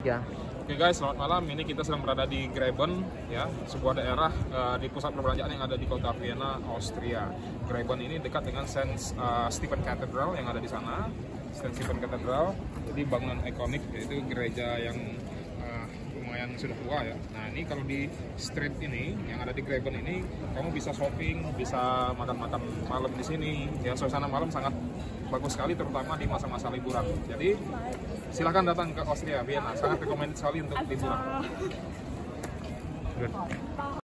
Ya. Oke guys, selamat malam. Ini kita sedang berada di Graben, ya, sebuah daerah di pusat perbelanjaan yang ada di kota Vienna, Austria. Graben ini dekat dengan Saint Stephen Cathedral yang ada di sana. Saint Stephen Cathedral, jadi bangunan ikonik, yaitu gereja yang lumayan sudah tua ya. Nah ini kalau di street ini yang ada di Graben ini, kamu bisa shopping, bisa makan-makan malam di sini. Ya, suasana malam sangat bagus sekali, terutama di masa-masa liburan. Jadi silahkan datang ke Austria, Vienna. Sangat rekomendasi sekali untuk liburan.